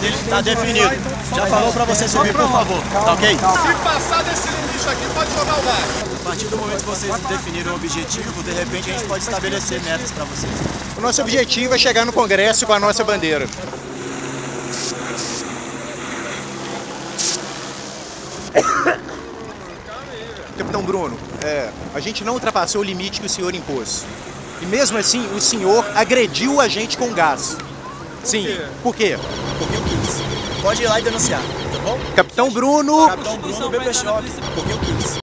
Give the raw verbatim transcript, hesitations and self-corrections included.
Tá definido. Já falou pra você subir, por favor. Tá ok? Se passar desse limite aqui, pode jogar o gás. A partir do momento que vocês definiram o objetivo, de repente a gente pode estabelecer metas pra vocês. O nosso objetivo é chegar no Congresso com a nossa bandeira. Capitão Bruno, é, a gente não ultrapassou o limite que o senhor impôs. E mesmo assim, o senhor agrediu a gente com gás. Sim, por quê? Porque eu quis. Pode ir lá e denunciar, tá bom? Capitão Bruno... Capitão Bruno, B P Shop, porque eu quis.